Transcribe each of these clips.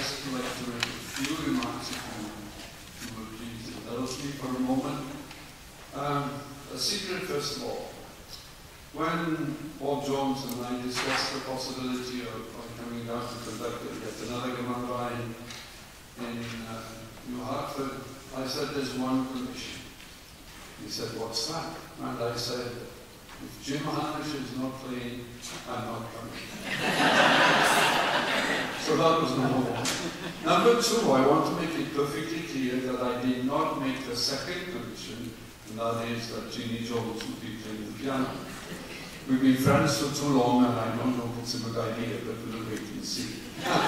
just like to make a few remarks if you would please indulge me for a moment. A secret, first of all. When Bob Jones and I discussed the possibility of coming down to conduct yet another Gymanfa in New Hartford, I said, there's one condition. He said, what's that? And I said, if Jim Hanosh is not playing, I'm not coming. So that was number one. Number two, I want to make it perfectly clear that I did not make the second condition, and that is that Jeannie Jones would be playing the piano. We've been friends for too long, and I don't know if it's a good idea, but we'll wait and see.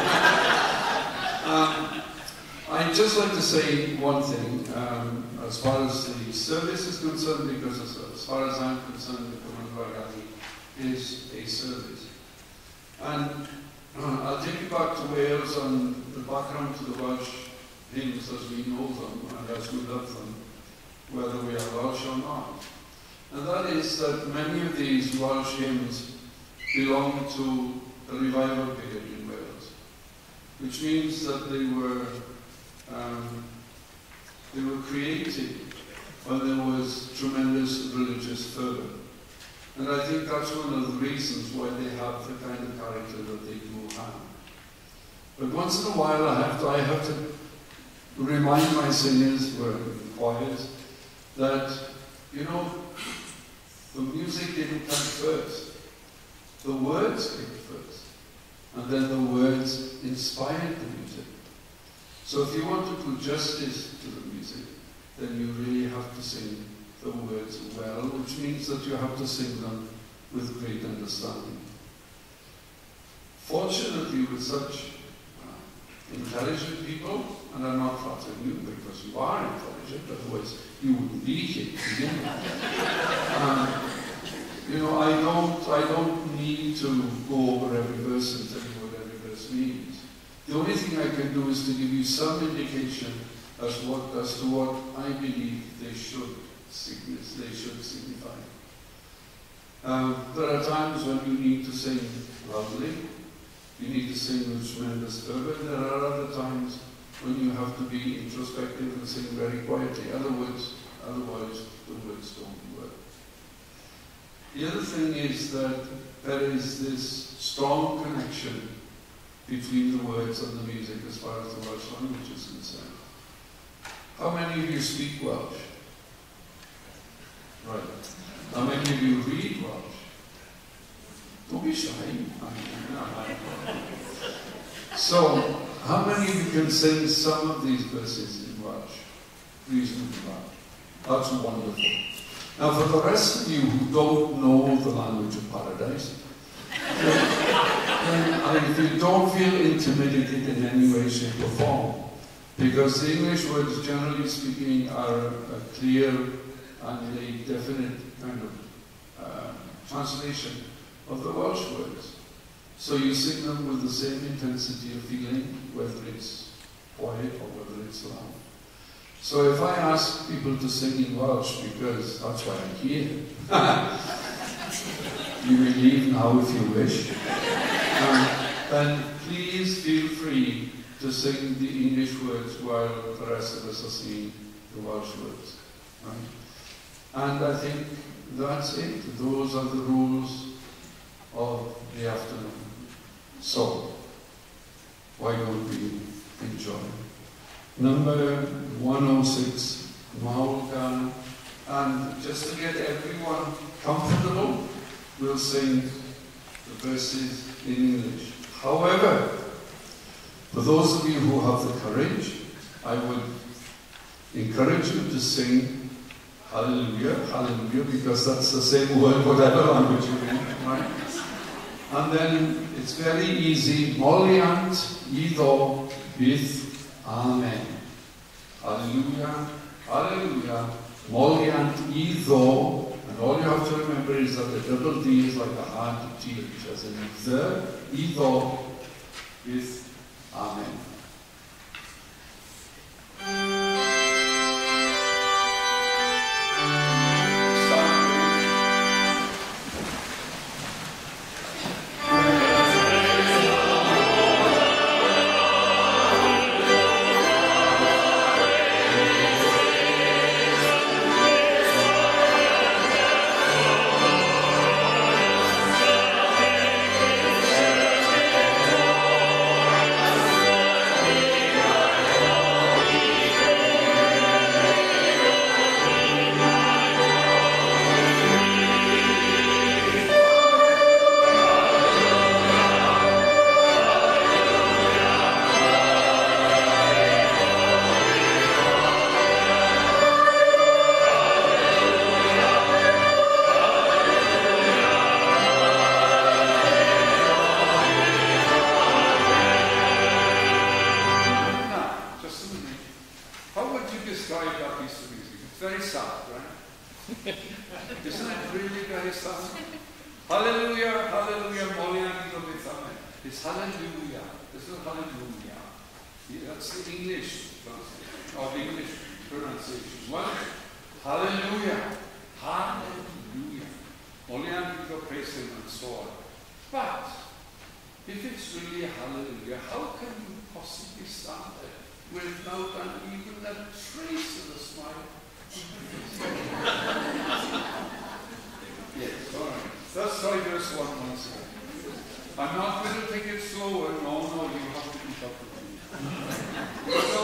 I'd just like to say one thing, as far as the service is concerned, because as far as I'm concerned, the Gymanfa Ganu is a service. And I'll take you back to Wales and the background to the Welsh hymns as we know them and as we love them, whether we are Welsh or not. And that is that many of these Welsh hymns belong to the revival period in Wales, which means that they were created when there was tremendous religious fervor. And I think that's one of the reasons why they have the kind of character that they do have. But once in a while I have to remind my singers who are in choirs that, you know, the music didn't come first. The words came first. And then the words inspired the music. So if you want to do justice to the music, then you really have to sing the words well, which means that you have to sing them with great understanding. Fortunately, with such intelligent people, and I'm not flattering you because you are intelligent, otherwise you wouldn't be here to begin with. You know, I don't need to go over every verse and tell you what every verse means. The only thing I can do is to give you some indication as to what I believe they should signify. There are times when you need to sing loudly, you need to sing with tremendous fervor. There are other times when you have to be introspective and sing very quietly. Otherwise the words don't work. The other thing is that there is this strong connection between the words and the music as far as the Welsh language is concerned. How many of you speak Welsh? Right. How many of you read Welsh? Don't be shy. So, how many of you can sing some of these verses in Welsh? Reasonably well. That's wonderful. Now, for the rest of you who don't know the language of paradise, then you don't feel intimidated in any way, shape, or form, because the English words, generally speaking, are a clear and a definite kind of translation of the Welsh words. So you sing them with the same intensity of feeling, whether it's quiet or whether it's loud. So if I ask people to sing in Welsh, because that's why I'm here, you may leave now if you wish, then please feel free to sing the English words while the rest of us are singing the Welsh words. Right? And I think that's it. Those are the rules of the afternoon. So, why don't we enjoy? Number 106, Mawgan. And just to get everyone comfortable, we'll sing the verses in English. However, for those of you who have the courage, I would encourage you to sing Hallelujah, Hallelujah, because that's the same word, whatever language you're in, right? And then it's very easy. Moliant, iddo, bith, amen. Hallelujah, Hallelujah. Moliant, iddo. And all you have to remember is that the double D is like a hard T, which as in the, iddo, bith, amen. very soft, right? Isn't it really very soft? Hallelujah, hallelujah, it's hallelujah. This is hallelujah. That's the English translation, or the English pronunciation. Well, hallelujah, hallelujah. Praise him and so on. But if it's really a hallelujah, how can you possibly start there without even a trace of a smile? Yes, all right. Let's try verse 1 once again. I'm not going to take it slower. No, you have to keep up with me. So,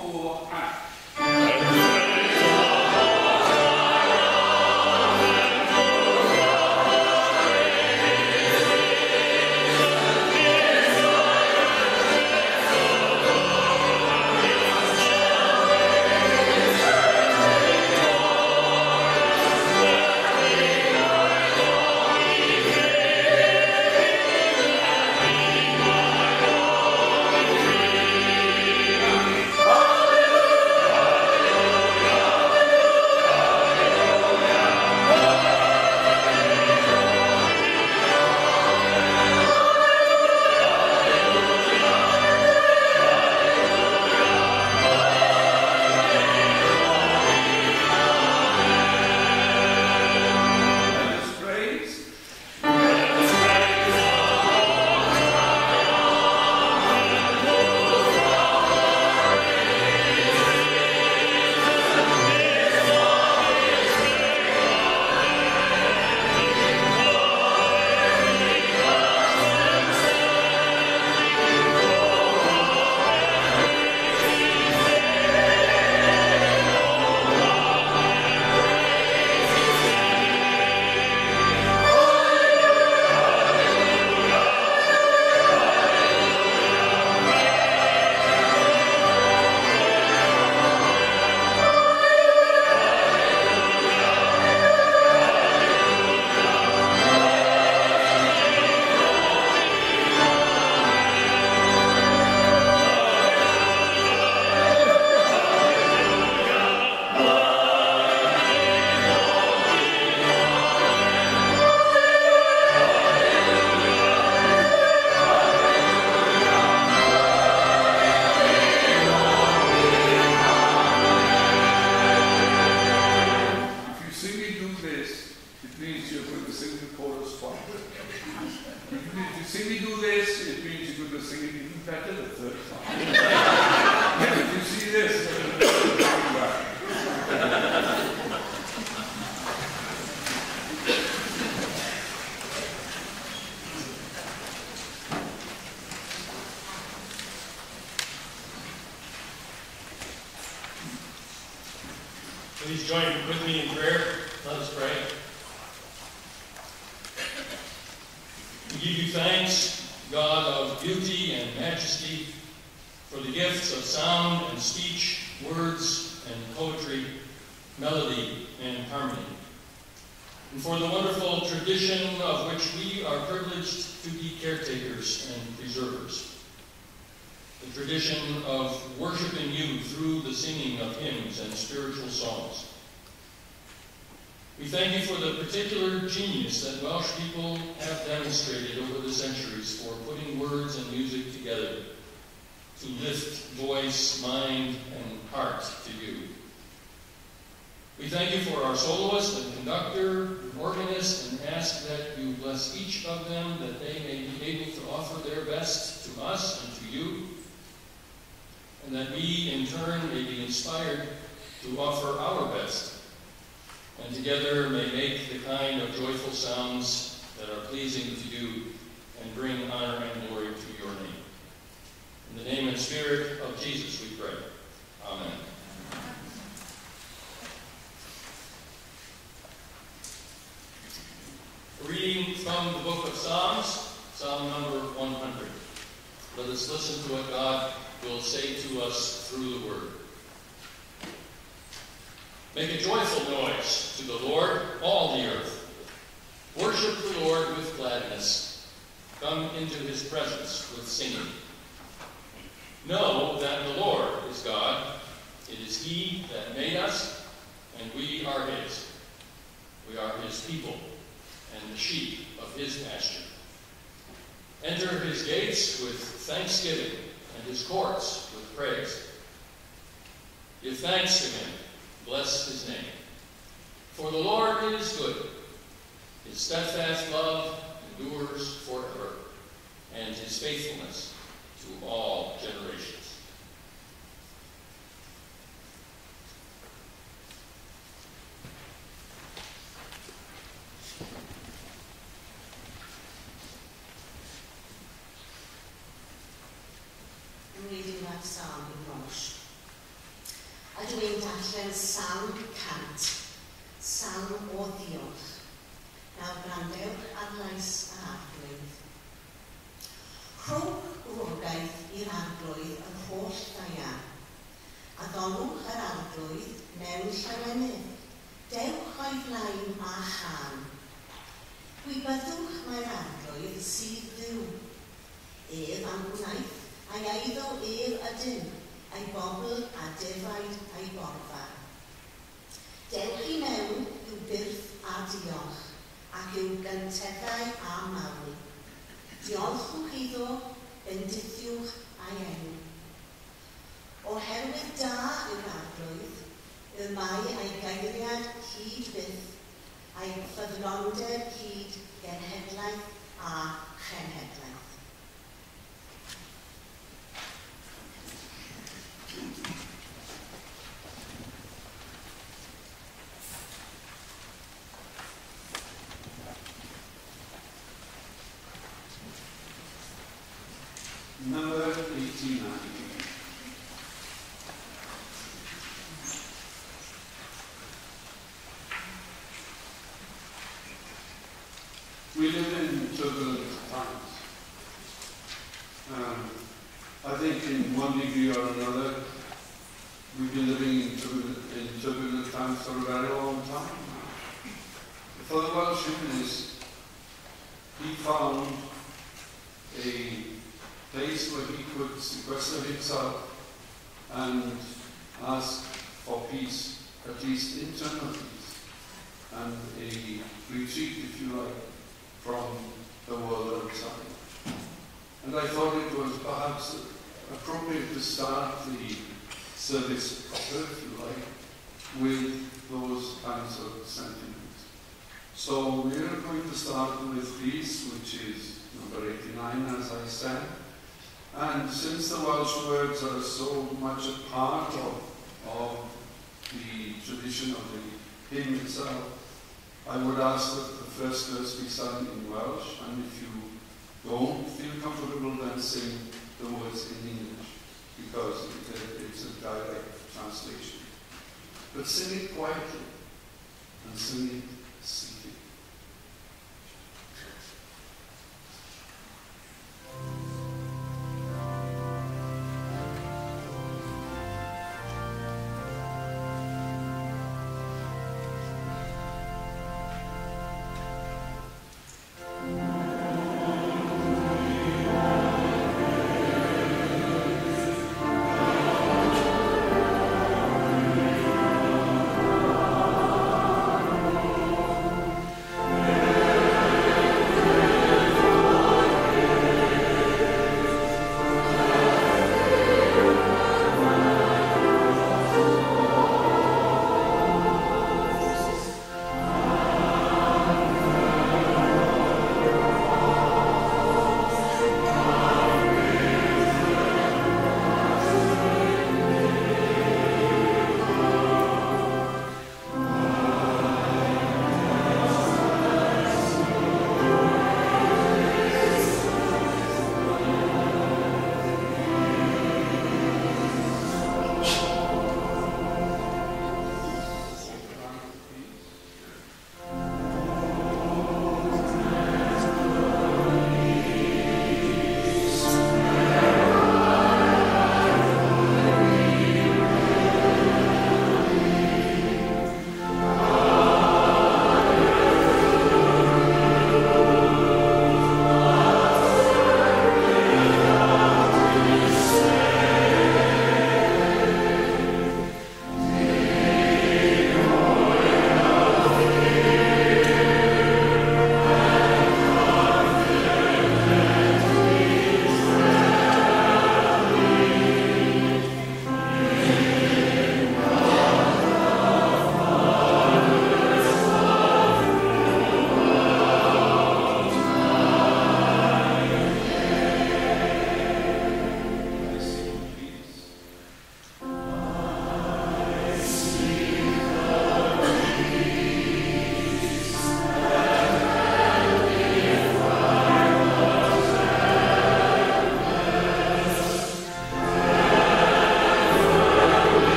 Please join with me in prayer. Let us pray. We give you thanks, God of beauty and majesty, for the gifts of sound and speech, words and poetry, melody and harmony, and for the wonderful tradition of which we are privileged to be caretakers and preservers. The tradition of worshiping you through the singing of hymns and spiritual songs. We thank you for the particular genius that Welsh people have demonstrated over the centuries for putting words and music together to lift voice, mind, and heart to you. We thank you for our soloist and conductor and organist, and ask that you bless each of them, that they may be able to offer their best to us and to you, and that we, in turn, may be inspired to offer our best, and together may make the kind of joyful sounds that are pleasing to you and bring honor and glory to your name. In the name and spirit of Jesus we pray. Amen. A reading from the book of Psalms, Psalm number 100. Let us listen to what God will say to us through the word. Make a joyful noise to the Lord, all the earth. Worship the Lord with gladness. Come into his presence with singing. Know that the Lord is God. It is he that made us, and we are his. We are his people and the sheep of his pasture. Enter his gates with thanksgiving and his courts with praise. Give thanks to him, bless his name. For the Lord is good. His steadfast love endures forever, and his faithfulness to all generations. I'm reading that psalm in Welsh. A dwi'n darllen sawl cant, sawl o ddiolch. Nawr gwrandewch ar lais yr arglwydd. Rhowch gwybodaeth i'r arglwydd yn holl ddaia. Addolwch yr arglwydd mewn llawenydd. Dewch o'i flaen a chan. Gwybyddwch mae'r arglwydd sydd ddiw. Ef am wnaeth a'i eiddo ef ydyn, a'i bobl a defaid a'i borfa. Dewch i mewn i'w byrth a diolch, ac i'w gynteddau a mawl. Diolchwch iddo, bendithiwch a'i enw. Oherwydd da yw'r arglwydd, y mae a'i geiriad hyd byth, a'i ffyddlondeb hyd genhedlaeth a chenhedlaeth. Number 89. We live in turbulent times. I think in one degree or another, we've been living in turbulent times for a very long time now. For the Welsh humanist, he found a place where he could sequester himself and ask for peace, at least internal peace, and a retreat, if you like, from the world outside. And I thought it was perhaps appropriate to start the service proper, if you like, with those kinds of sentiments. So we're going to start with peace, which is number 89, as I said. And since the Welsh words are so much a part of the tradition of the hymn itself, I would ask that the first verse be sung in Welsh, and if you don't feel comfortable, then sing the words in English, because it's a direct translation. But sing it quietly, and sing it seated.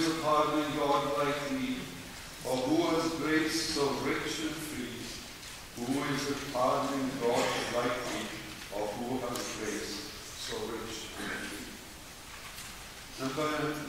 is a pardoning God like thee? Or who has grace so rich and free? Who is a pardoning God like thee? Or who has grace so rich and free? Number 19.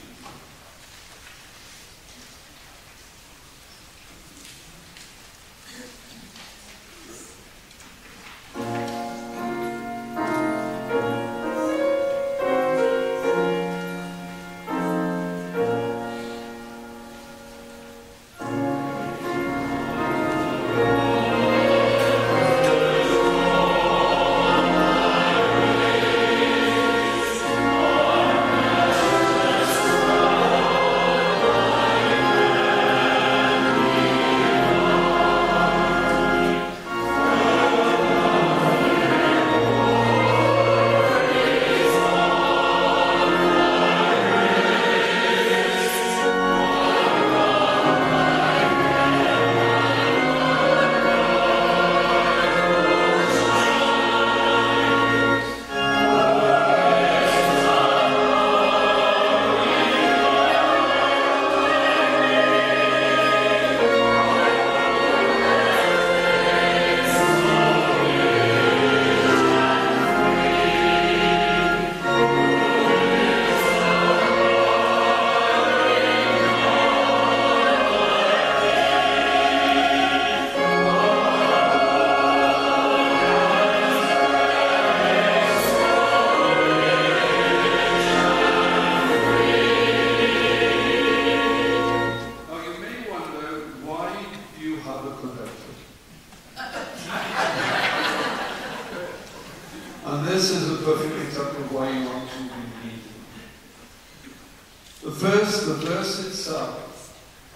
The verse itself,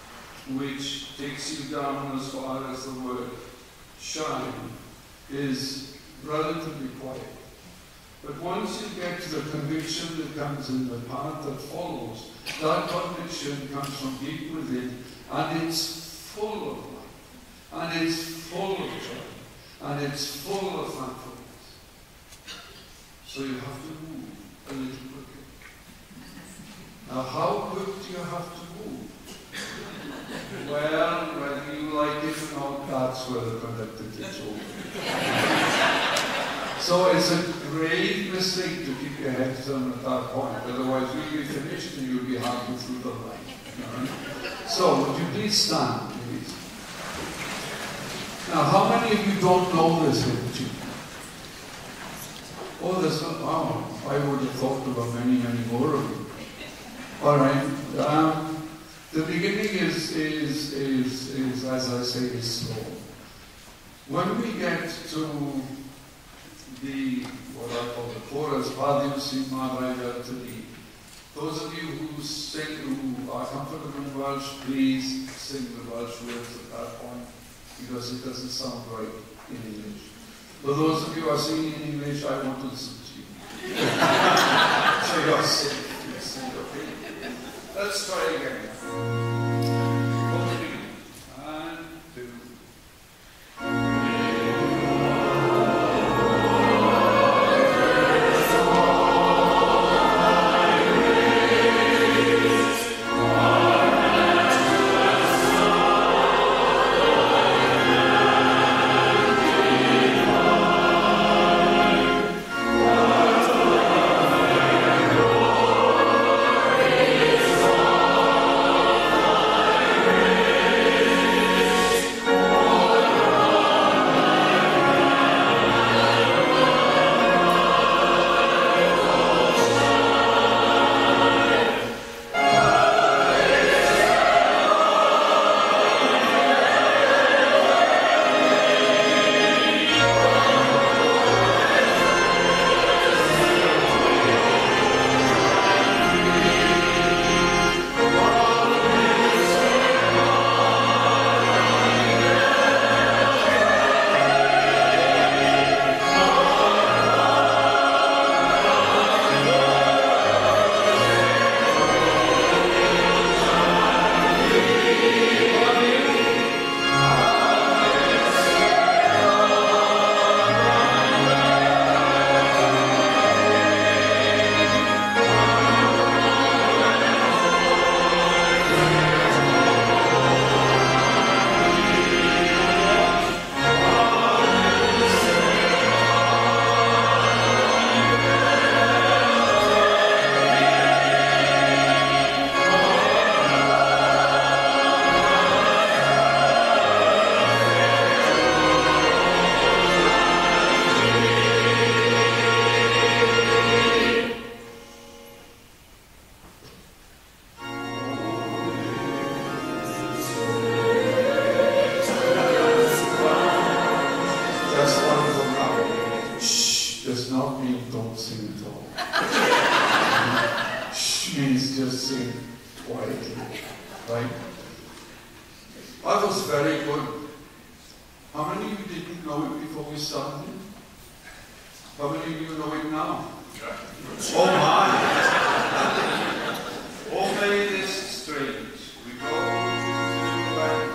which takes you down as far as the word shine, is relatively quiet. But once you get to the conviction that comes in the part that follows, that conviction comes from deep within, and it's full of life, and it's full of joy, and it's full of thankfulness. So you have to move a little quicker. Now, how quick do you have to move? Well, whether you like it or not, that's where the conductor takes over. So it's a grave mistake to keep your head down at that point. Otherwise, you'll be finished and you'll be halfway through the line. Right? So, would you please stand, please? Now, how many of you don't know this hymn? Oh, there's not. Wow, I would have thought there were many, many more of you. All right. The beginning is as I say, is slow. When we get to the what I call the chorus, those of you who sing, who are comfortable in Welsh, please sing the Welsh words at that point, because it doesn't sound right in English. For those of you who are singing in English, I want to listen to you. So you're safe. Let's try again. Amen. sing quietly, right? That was very good. How many of you didn't know it before we started? How many of you know it now? Oh my! Oh, may this strange. We go back.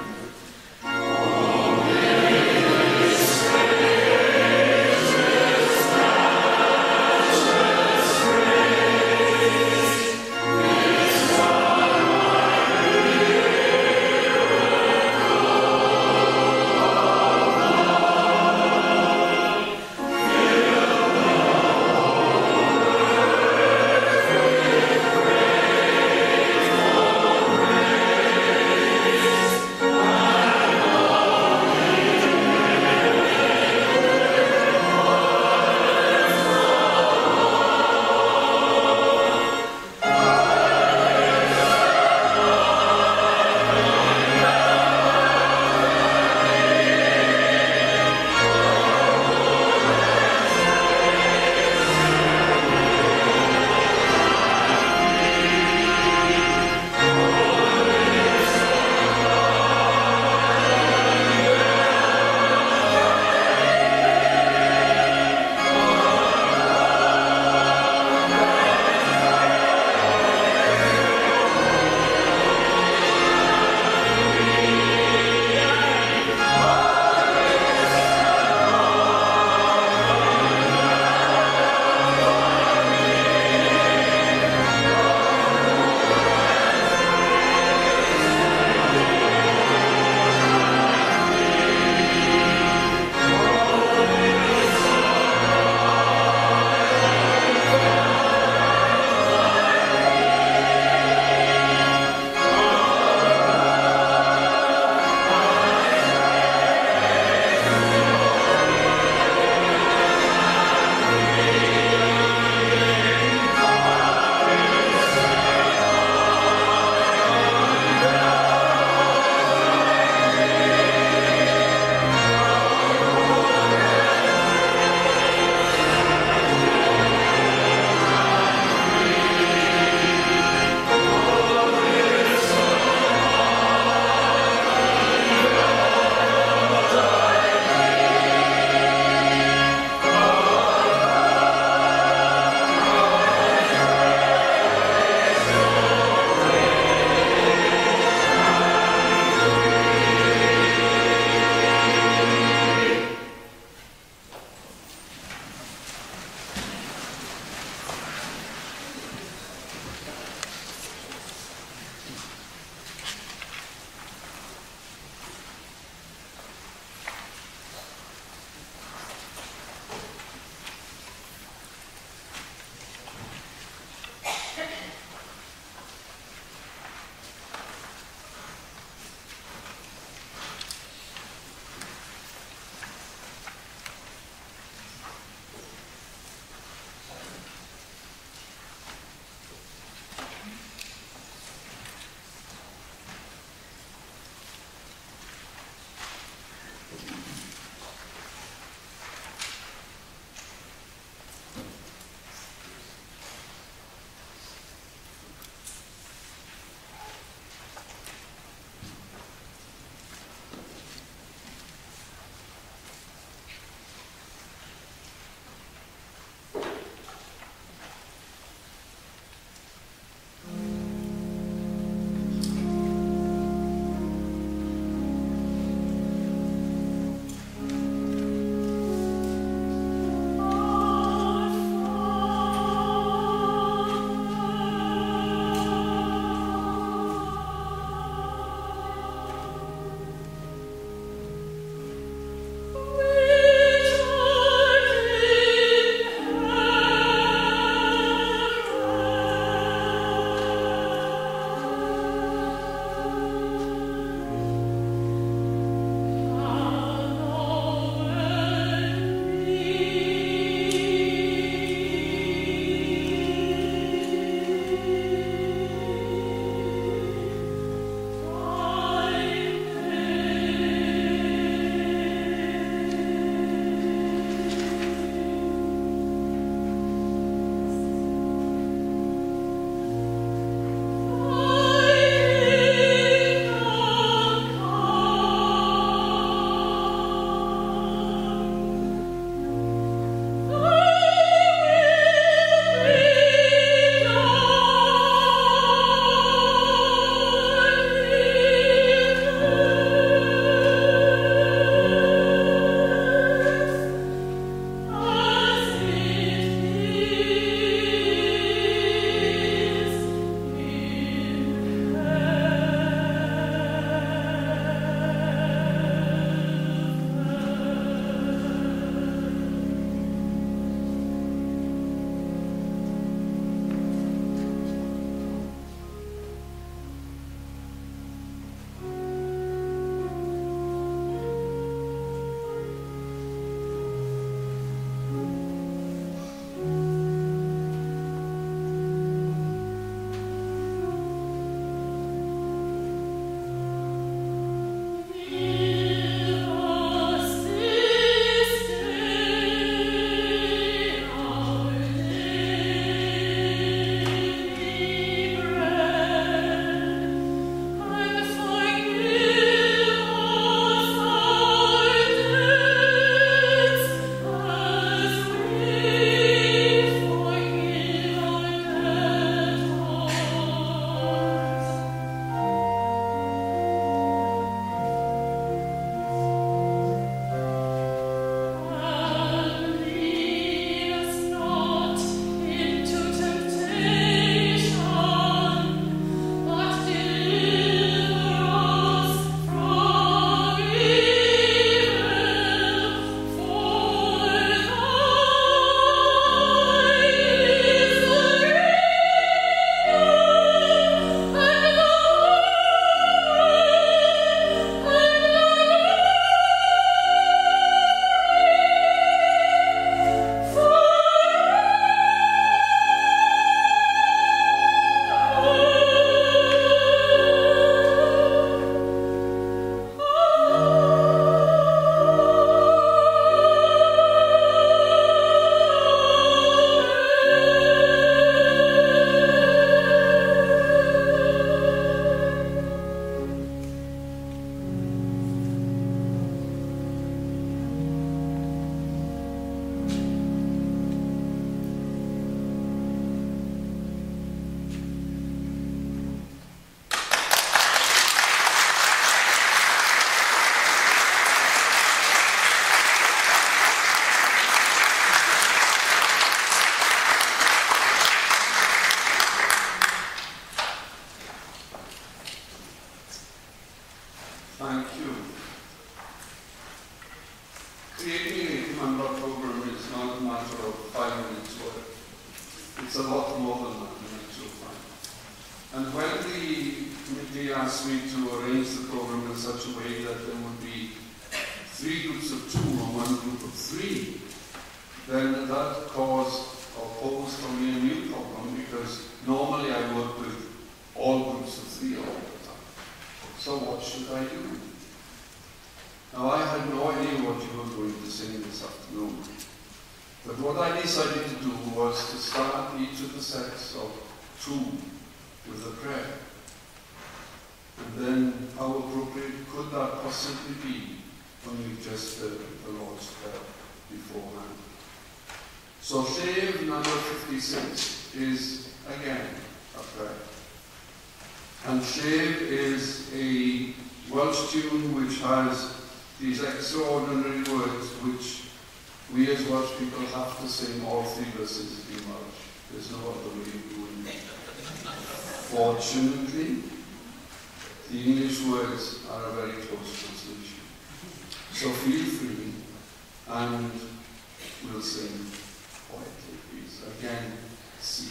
creating a Gymanfa program is not a matter of 5 minutes work. It's a lot more than that in actual time. And when the committee asked me to arrange the program in such a way that there would be 3 groups of 2 or 1 group of 3, then that caused or posed for me a new problem, because normally I work with all groups of 3 all the time. So what should I do? Now, I had no idea what you were going to sing this afternoon. But what I decided to do was to start each of the sets of 2 with a prayer. And then how appropriate could that possibly be when you've just heard the Lord's Prayer beforehand? So Shave number 56 is again a prayer. And Shave is a Welsh tune which has these extraordinary words which we as Welsh people have to sing all 3 verses in Welsh. There's no other way of doing it. Fortunately, the English words are a very close translation. So feel free and we'll sing quietly, please. Again, seated.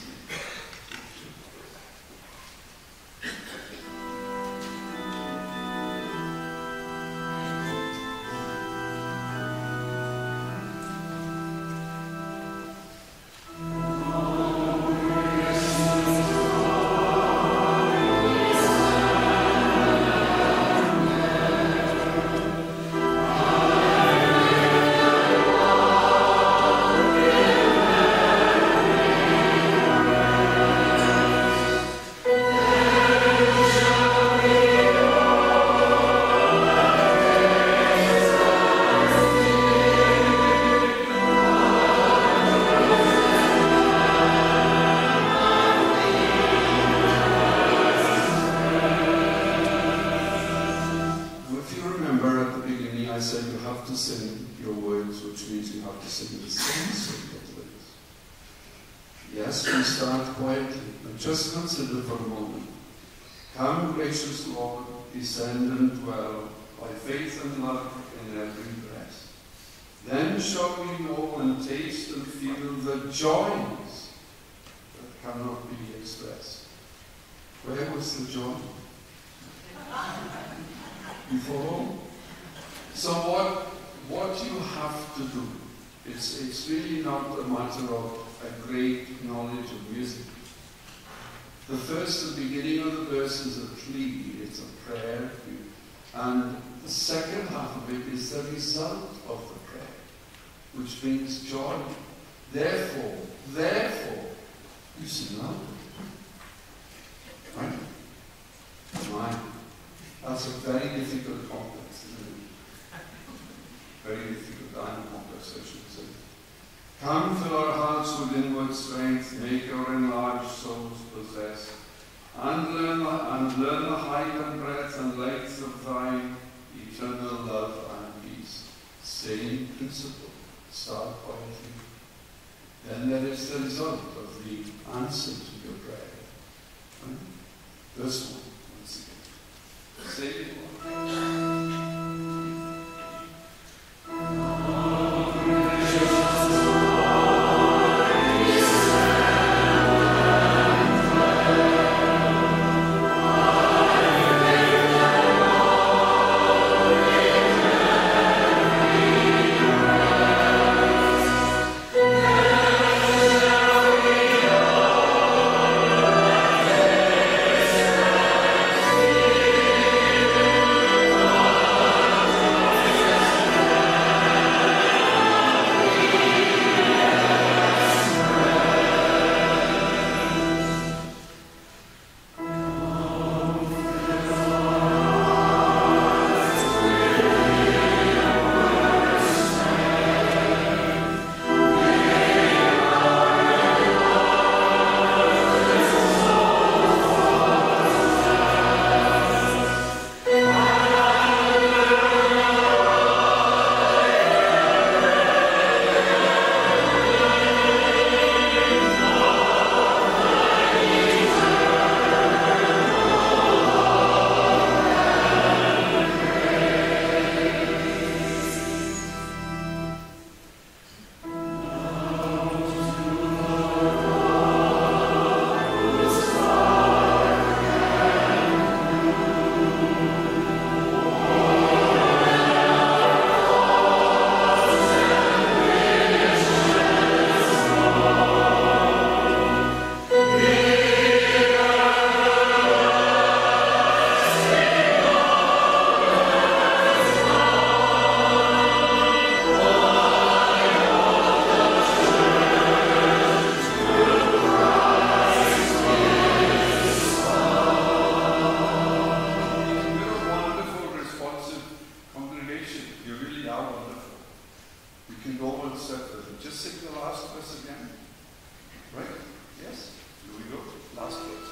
You really are wonderful. You can go one step further. Just sing the last verse again. Right? Yes? Here we go. Last verse.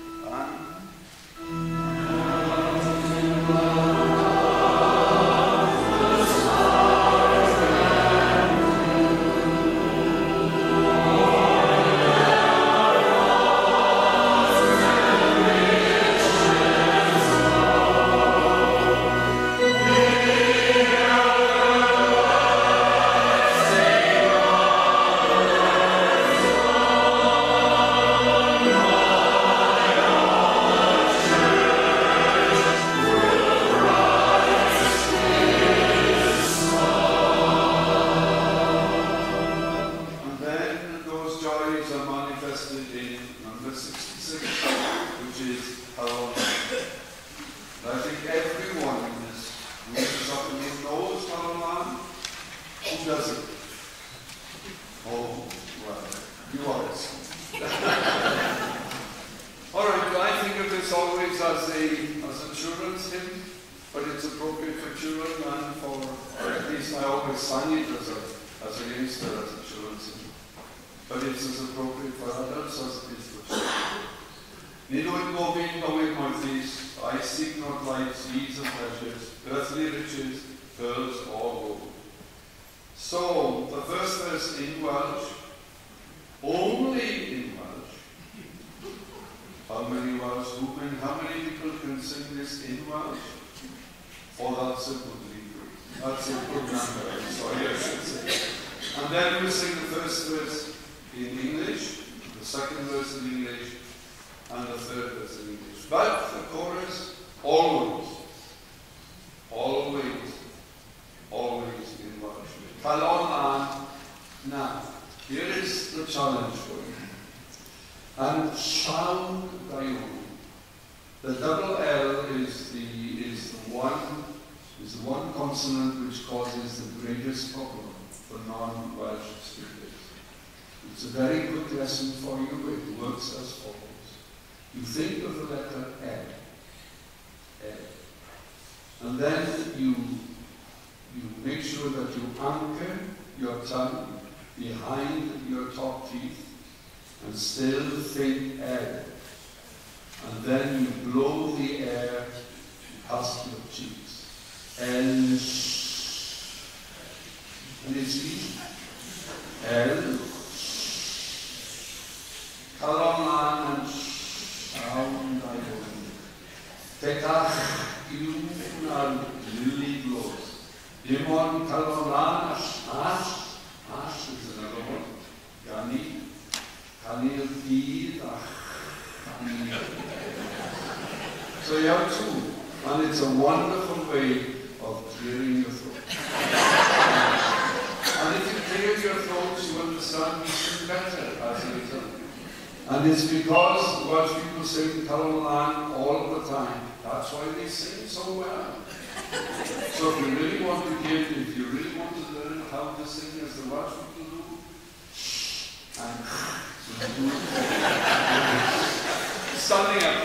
So you have two, and it's a wonderful way of clearing your throat. And if you clear your throat, you understand you sing better as a result. And it's because Welsh people sing Carolan all the time. That's why they sing so well. So if you really want to learn how to sing as the Welsh people do, and standing up.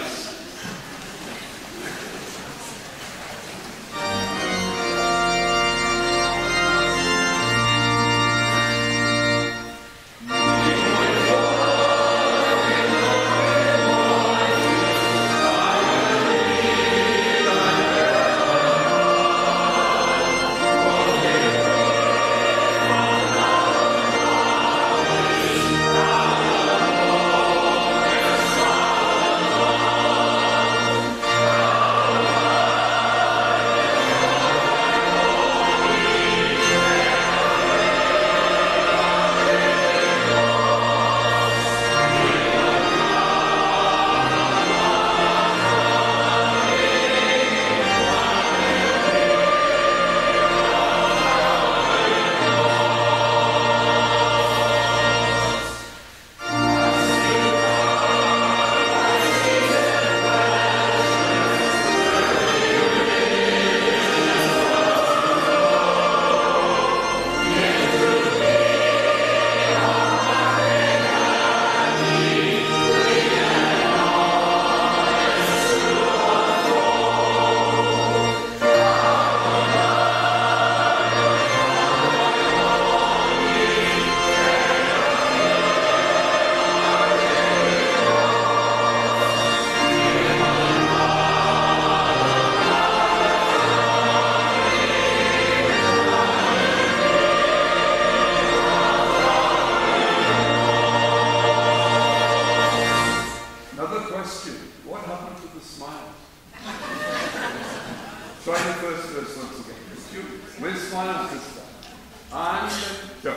with one sister. And go.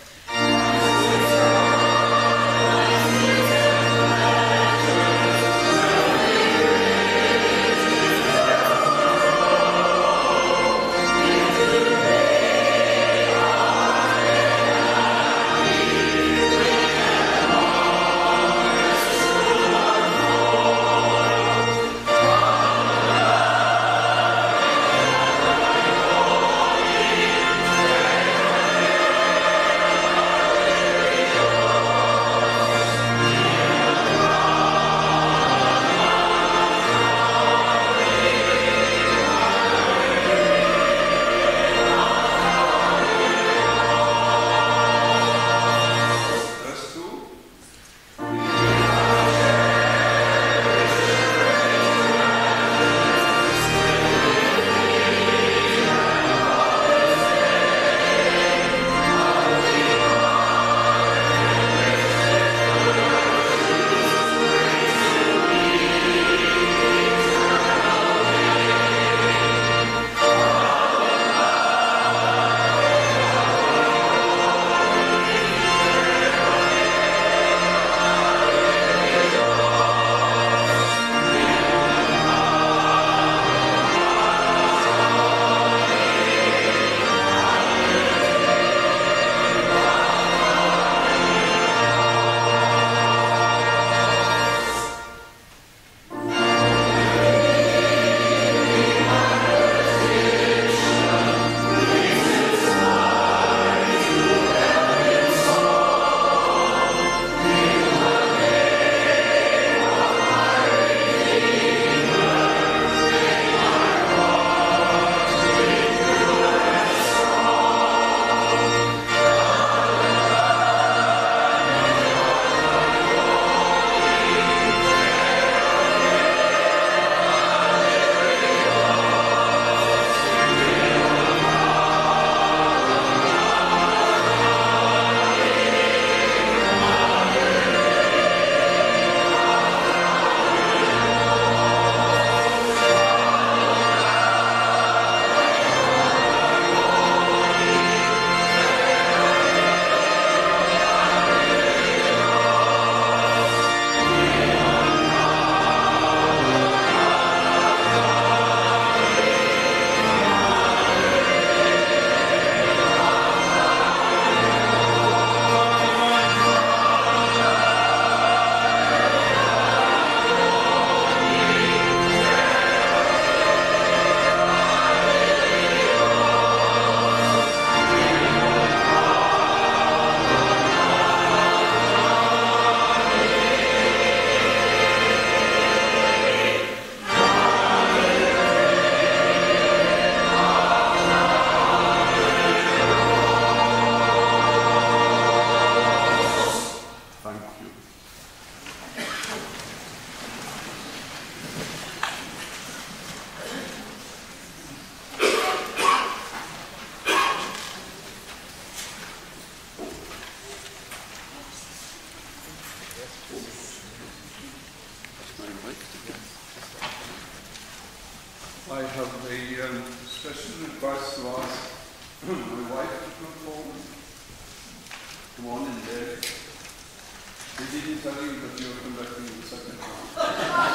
I have a special request to ask my wife to come forward. Come on in there. They didn't tell you that you're conducting the second round.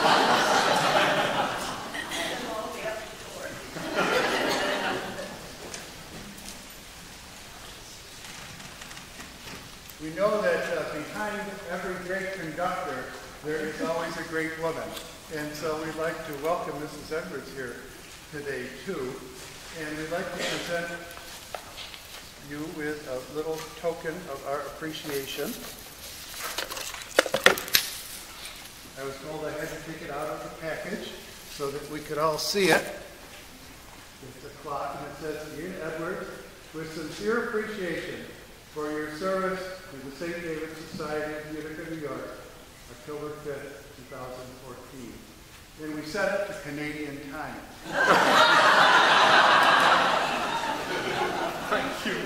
We know that behind every great conductor, there is always a great woman. And so we'd like to welcome Mrs. Edwards here today, too. And we'd like to present you with a little token of our appreciation. I was told I had to take it out of the package so that we could all see it. It's a clock, and it says, Iwan Edwards, with sincere appreciation for your service to the St. David Society of Utica, New York, October 5th, 2014. And we set it to Canadian time. Thank you.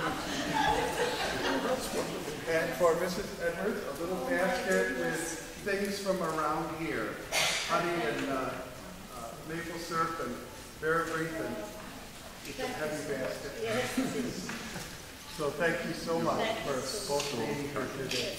And for Mrs. Edwards, a little basket with things from around here. Honey and maple syrup and bear wreath and It's a heavy basket. Yes, it is. So thank you so much for both being here today.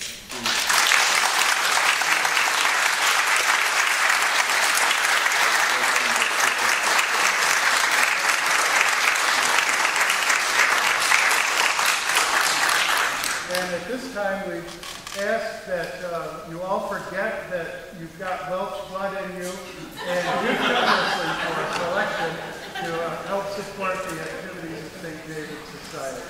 And at this time, we ask that you all forget that you've got Welsh blood in you and use generously for a selection to help support the activities of St. David's Society.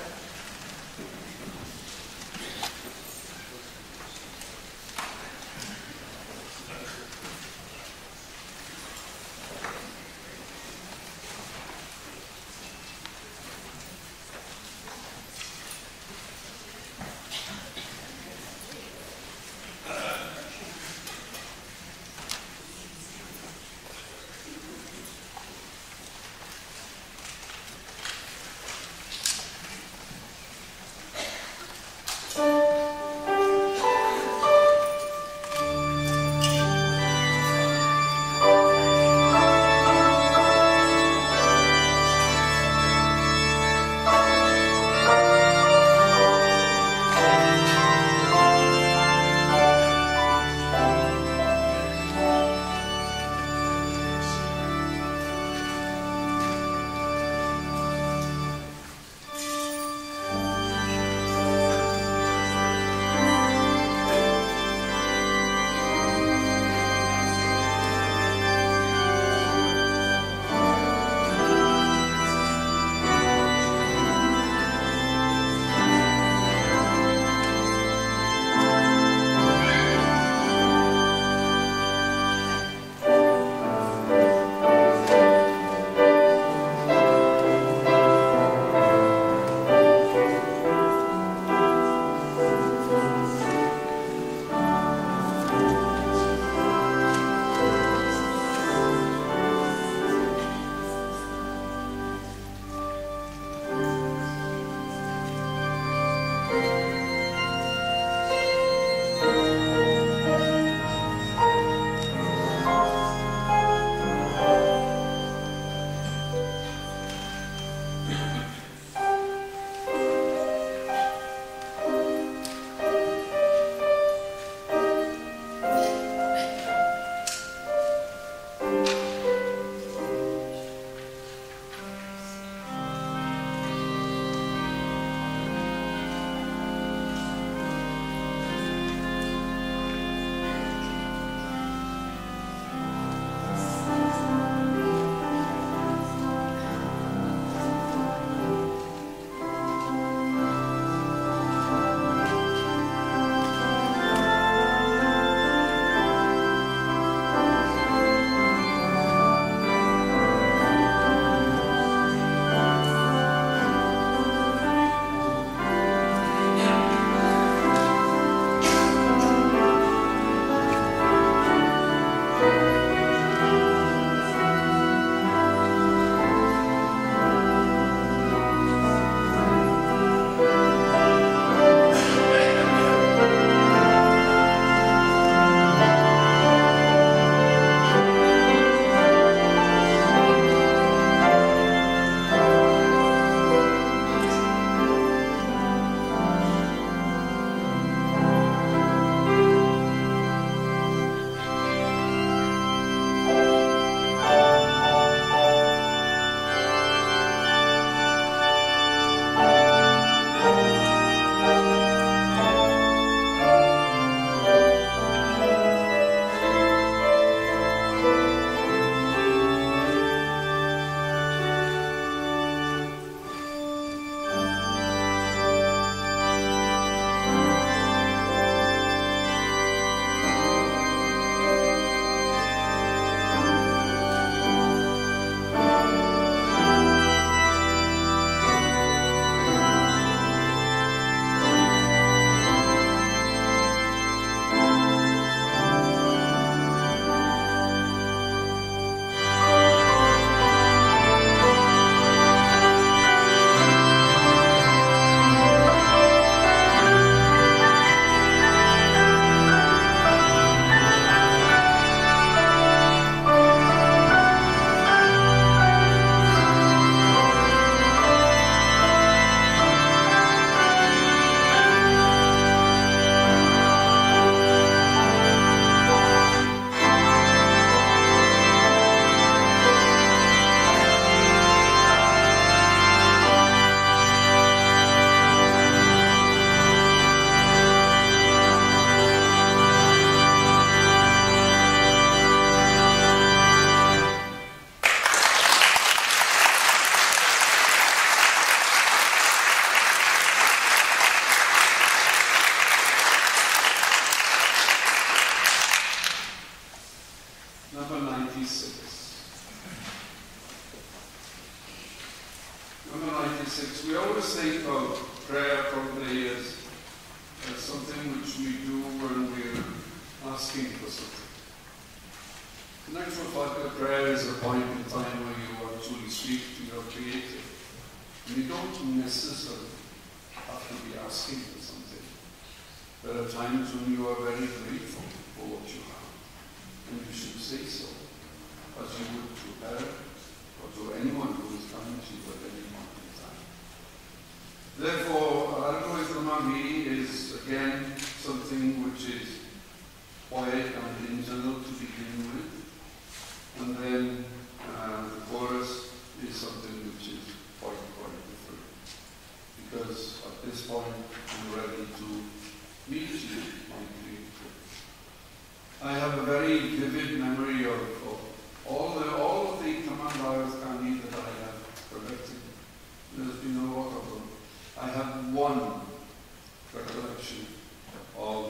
always think of prayer probably as something which we do when we're asking for something. In actual fact, a prayer is a point in time where you actually speak to your Creator. And you don't necessarily have to be asking for something. There are times when you are very grateful for what you have. And you should say so, as you would to a parent or to anyone who is coming to you at any point in time. Therefore, accompaniment is again something which is quiet and internal to begin with. And then the chorus is something which is quite different. Because at this point, I'm ready to meet you, my Creator. I have a very vivid memory of all of the Gymanfa Ganu that I have collected. There's been a lot of them. I have one recollection of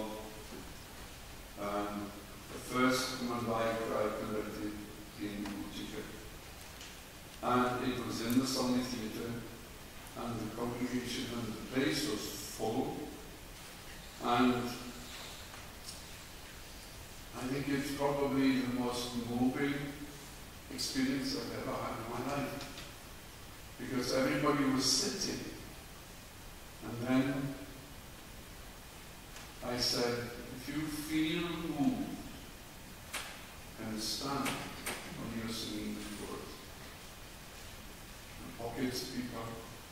the first Gymanfa I collected in Utica. And it was in the Sony Theatre, and the congregation and the place was full. And I think it's probably the most moving experience I've ever had in my life. Because everybody was sitting. And then I said, if you feel moved, and stand when you're singing the chorus. And pockets people.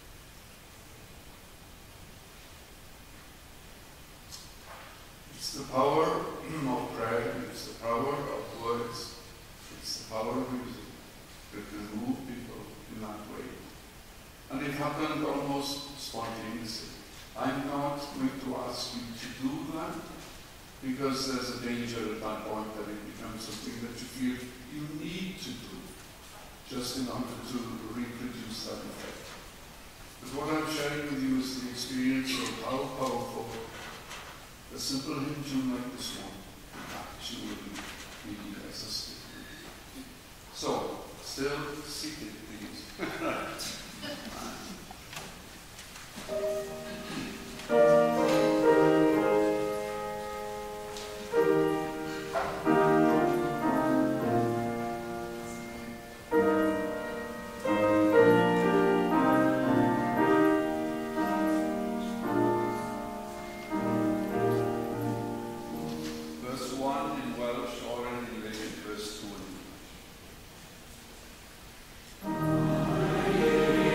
It's the power of prayer, it's the power of words, it's the power of music that can move people in that way. And it happened almost spontaneously. I'm not going to ask you to do that, because there's a danger at that point that it becomes something that you feel you need to do, just in order to reproduce that effect. But what I'm sharing with you is the experience of how powerful a simple hymn tune like this one actually be as a statement. So, still seated, please. Verse 1 in Welsh or in English, verse 2 in English.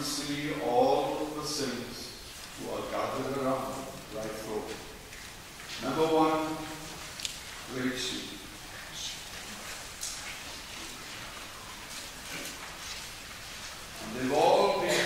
and see all the saints who are gathered around right through. Number 1, Rachel. And they've all been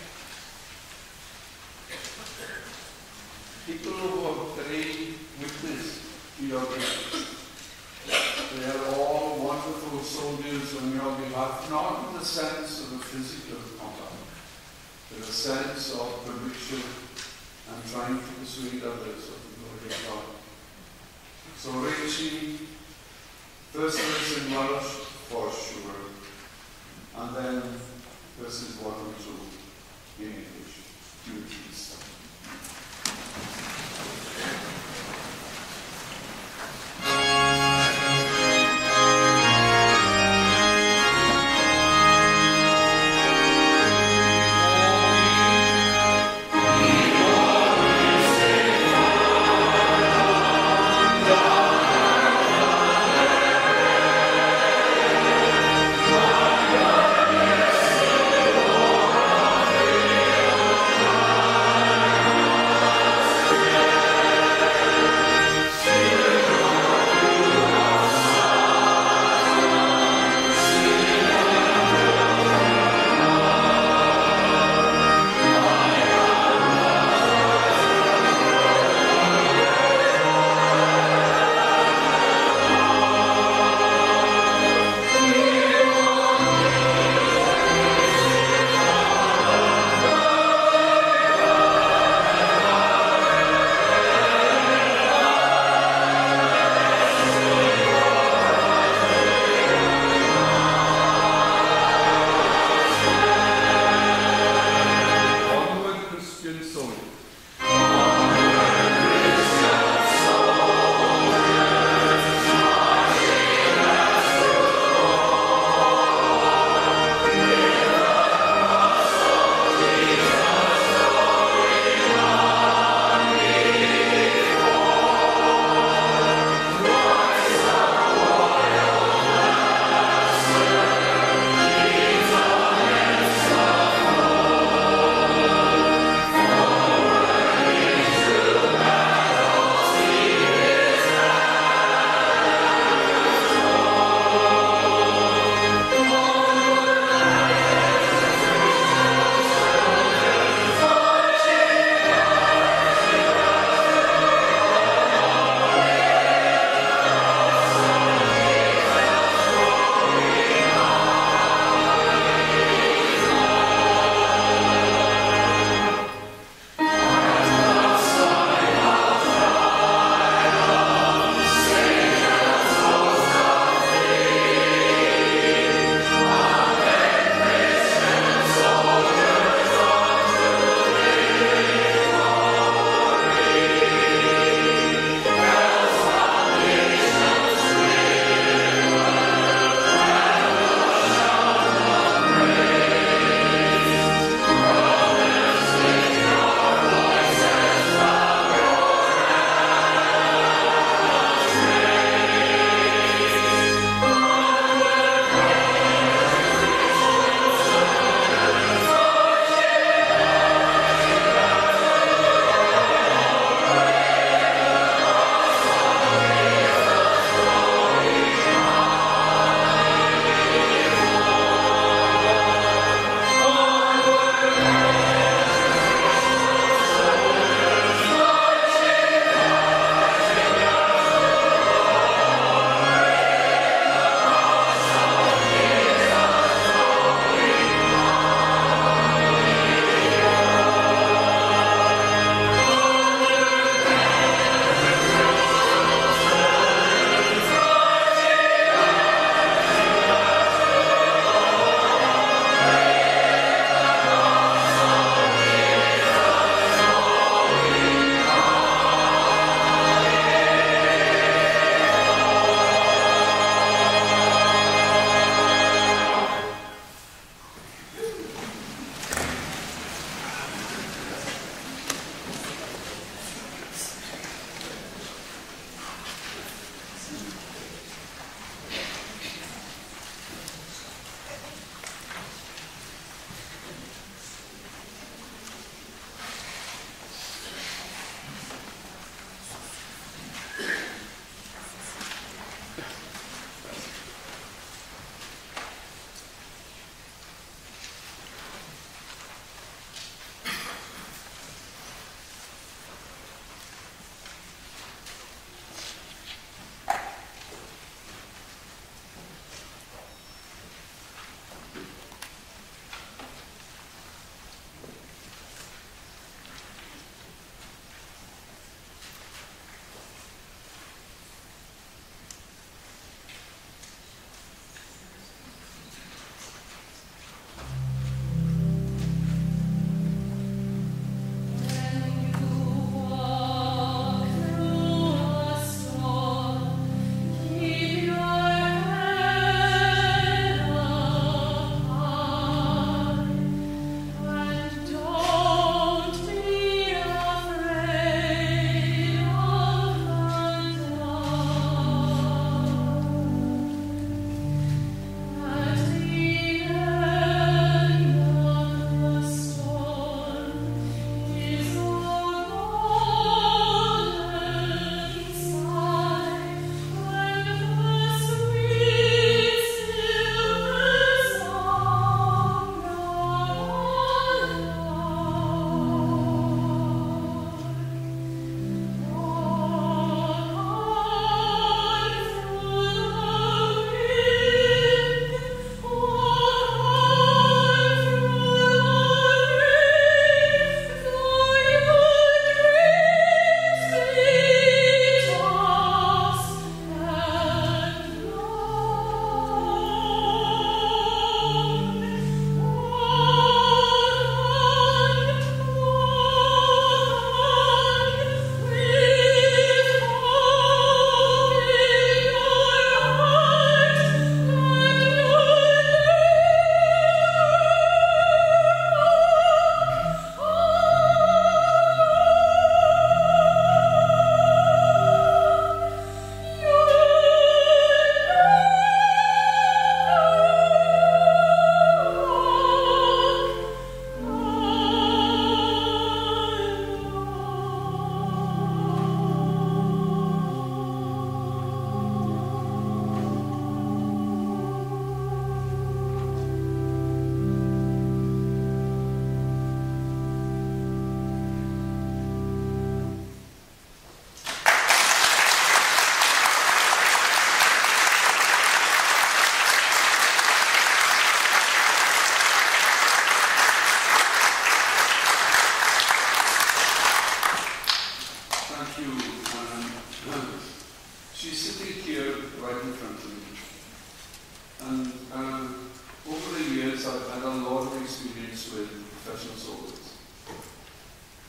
people who have very witnessed to your gifts. They are all wonderful soldiers on your behalf, not in the sense of a physical combat, but a sense of conviction and trying to persuade others of the glory of God. So Rachel, first verse in Welsh for sure, and then verses 1 and 2 in English. Do it please. Amen.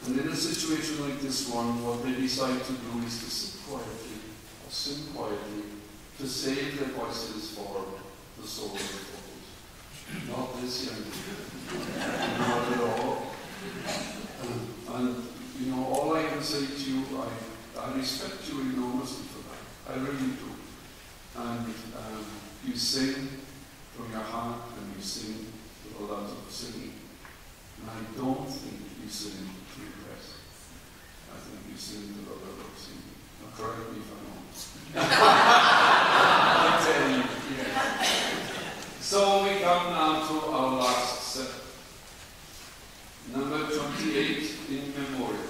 And in a situation like this one, what they decide to do is to sit quietly, or sing quietly, to save their voices for the solo vocals. Not this young man, not at all. And you know, all I can say to you, I respect you enormously for that. I really do. And you sing from your heart, and you sing with a lot of singing. And I don't think you sing to impress. I think you sing with a lot of singing. Now correct me if I'm wrong. I tell you, yeah. So we come now to our last set. Number 28, In Memoriam.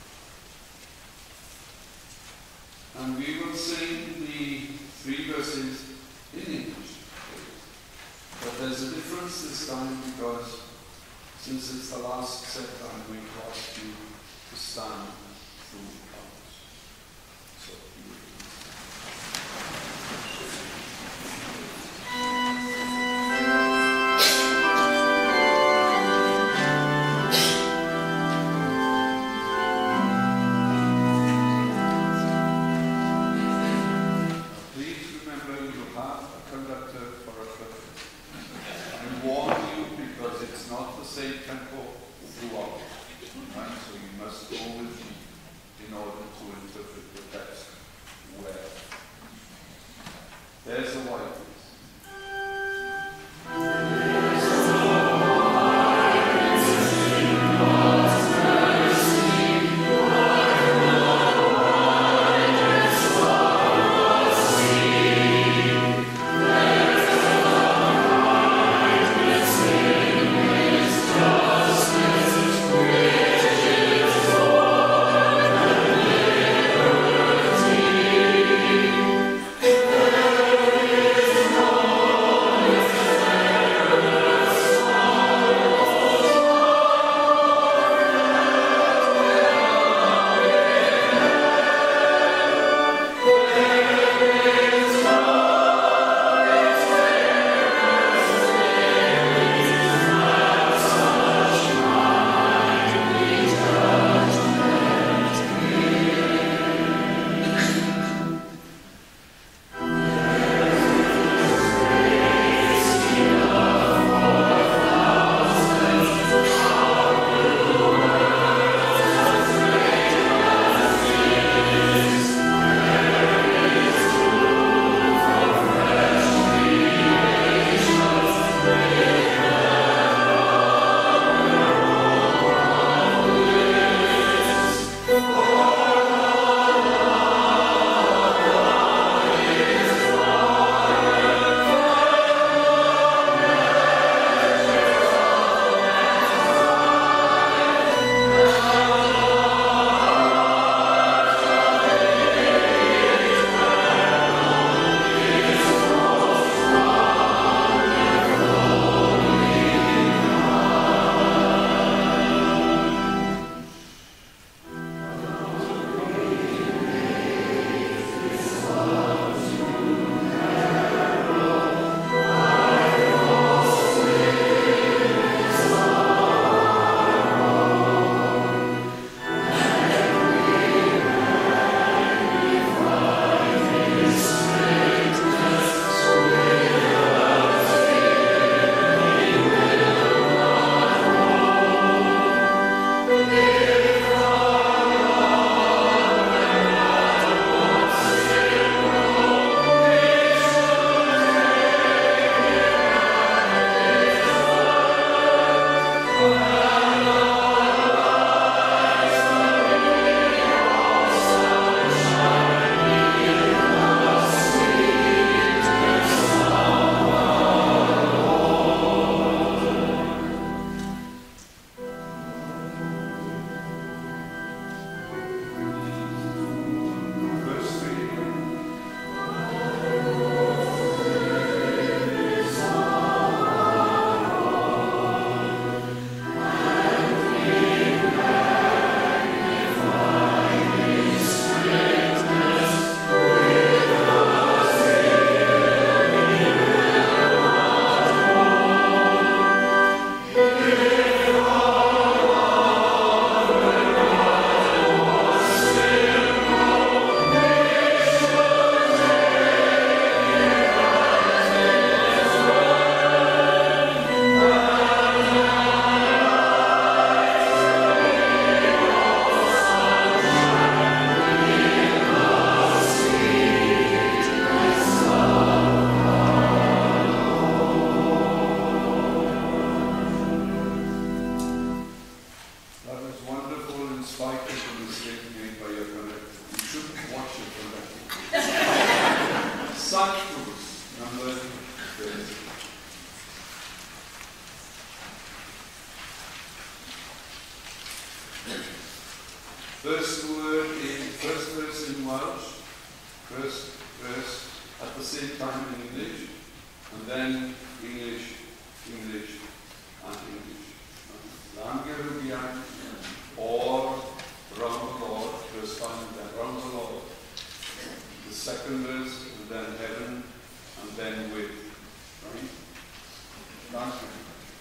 And we will sing the 3 verses in English. But there's a difference this time because since it's the last set, I'm going to ask you to stand throughout. So mistake made by your conductor. You shouldn't watch it from that. Sanctus, number 30. First verse in Welsh, first verse at the same time in English, and then English, and English. Langerugian or round the Lord, verse 5 and then round the Lord. The second verse, and then heaven, and then with. Right? Thank you.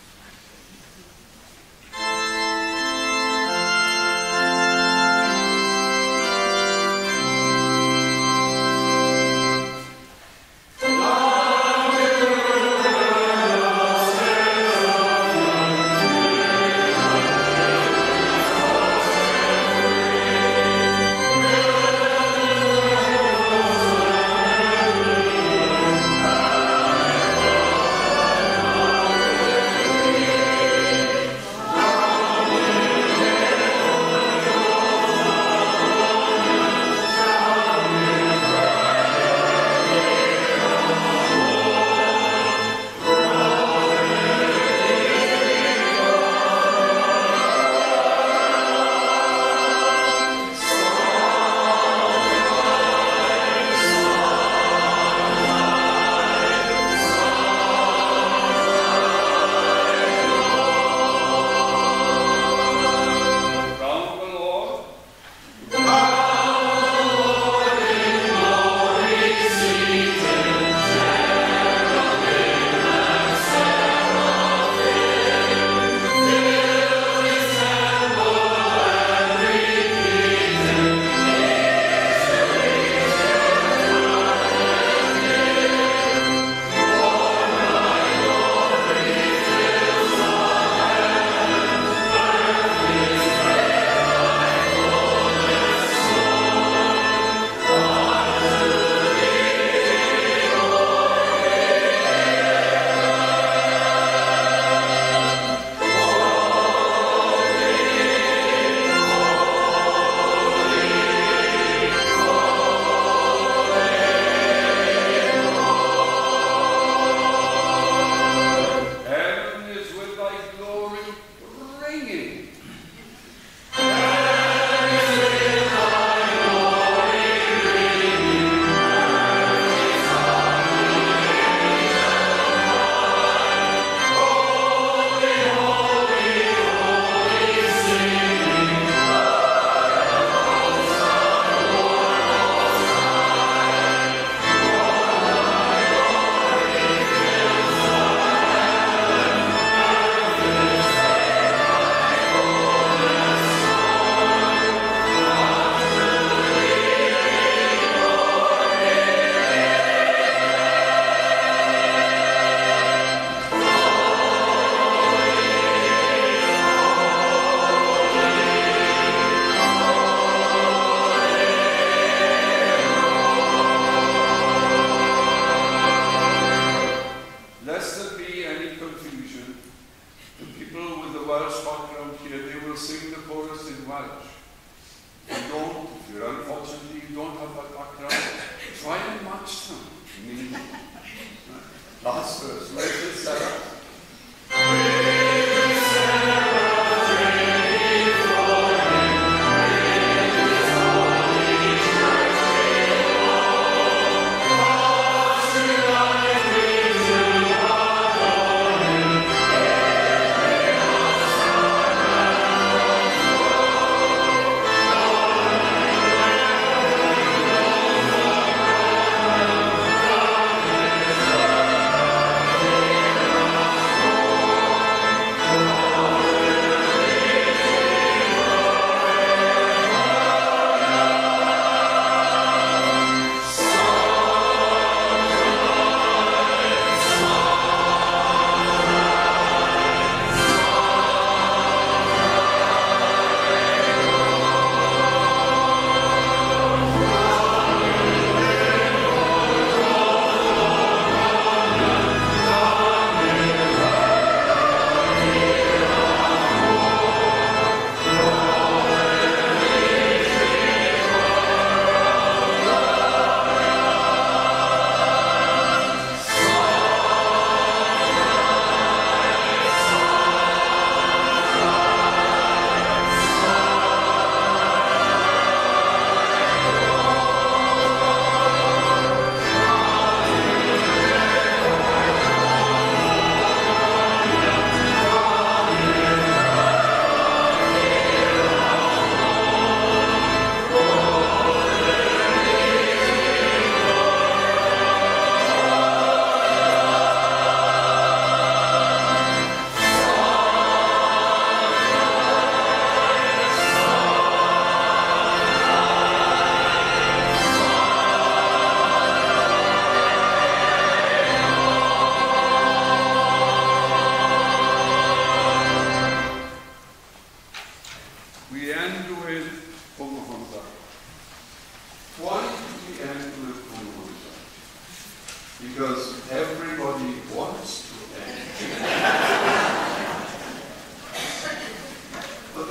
Last verse, Rachel Sarah.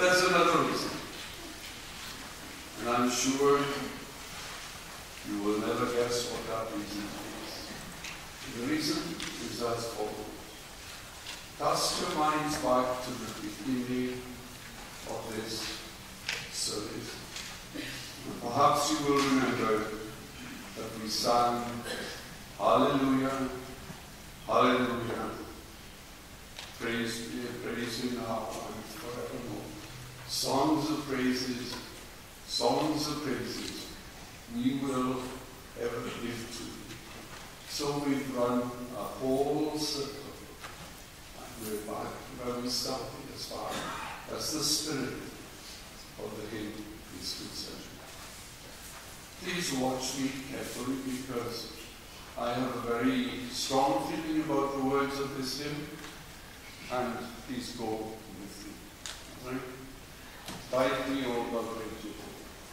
there's another reason. And I'm sure you will never guess what that reason is. The reason is as follows. Cast your minds back to the beginning of this service. And perhaps you will remember that we sang Hallelujah, Hallelujah, praise you now and forevermore. Songs of praises, we will ever give to you. So we've run a whole circle, and we're back where we started as far as the spirit of the hymn is concerned. Please watch me carefully, because I have a very strong feeling about the words of this hymn, and please go with me. Right? Guide me, O God, great Jehovah.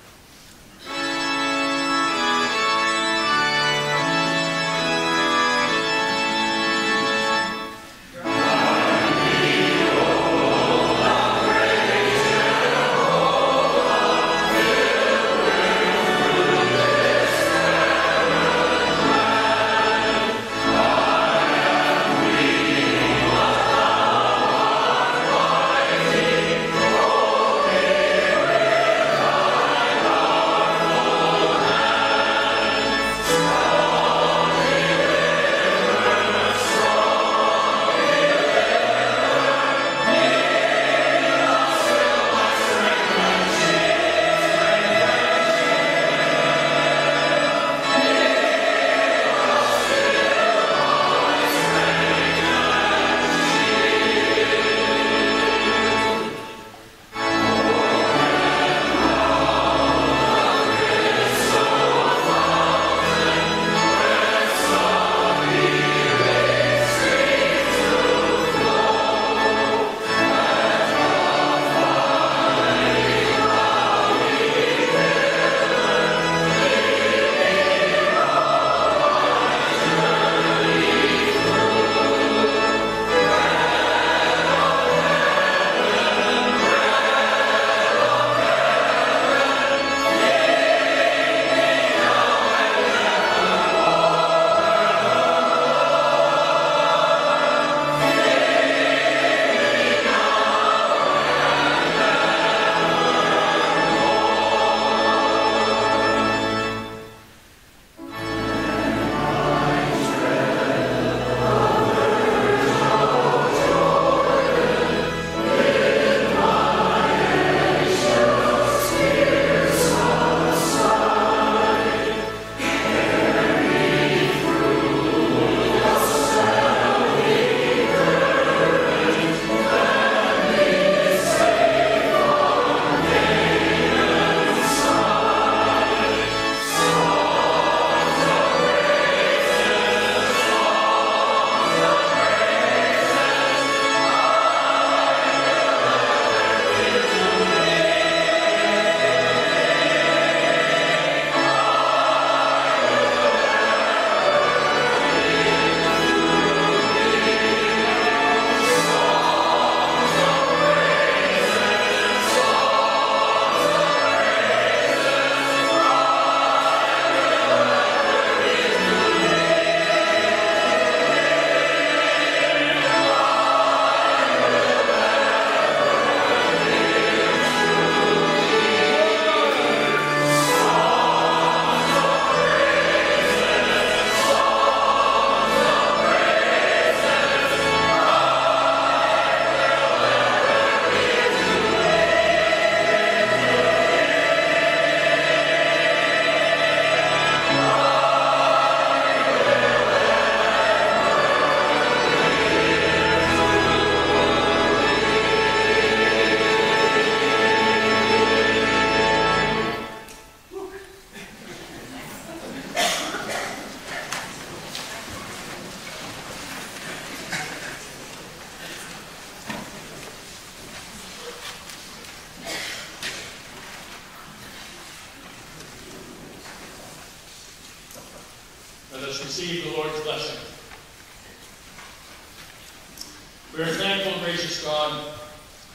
receive the Lord's blessing. We are thankful, gracious God, to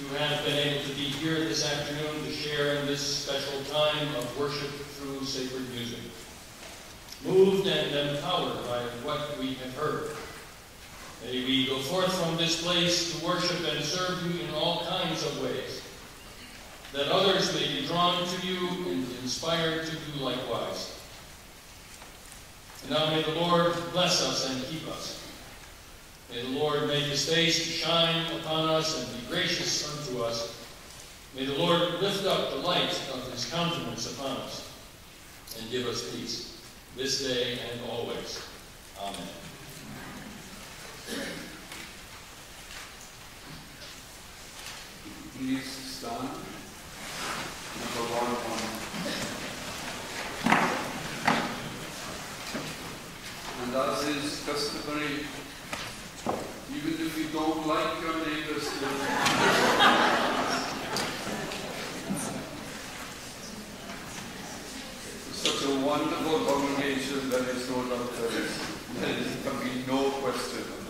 to have been able to be here this afternoon to share in this special time of worship through sacred music. Moved and empowered by what we have heard, may we go forth from this place to worship and serve you in all kinds of ways, that others may be drawn to you and inspired to do likewise. And now may the Lord bless us and keep us. May the Lord make his face to shine upon us and be gracious unto us. May the Lord lift up the light of his countenance upon us and give us peace, this day and always. Amen. Please stand. Number 1. And as is customary, even if you don't like your neighbors, such a wonderful congregation, there is no doubt there can be no question.